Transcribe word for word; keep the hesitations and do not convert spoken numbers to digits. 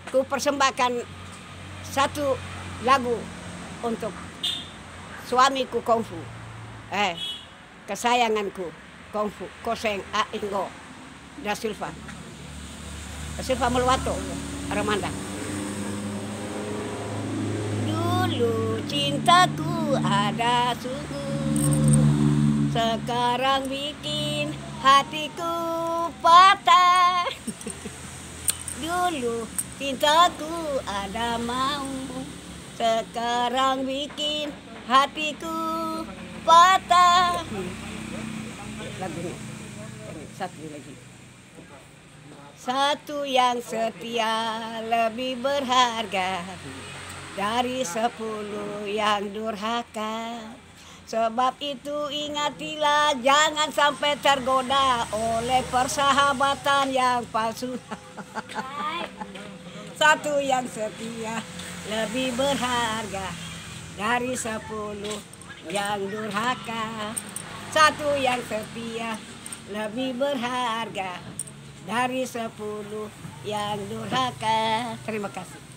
ku persembahkan satu lagu untuk suamiku Kongfu, eh kesayanganku Kongfu Koseng A Ingo da Silva, da Silva Mulwato Armanda. Dulu cintaku ada sungguh, sekarang bikin hatiku patah. Dulu cintaku ada mau, sekarang bikin hatiku patah. Lagunya satu lagi. Satu yang setia lebih berharga dari sepuluh yang durhaka. Sebab itu ingatilah, jangan sampai tergoda oleh persahabatan yang palsu. Satu yang setia lebih berharga dari sepuluh yang durhaka. Satu yang setia lebih berharga dari sepuluh yang durhaka. Terima kasih.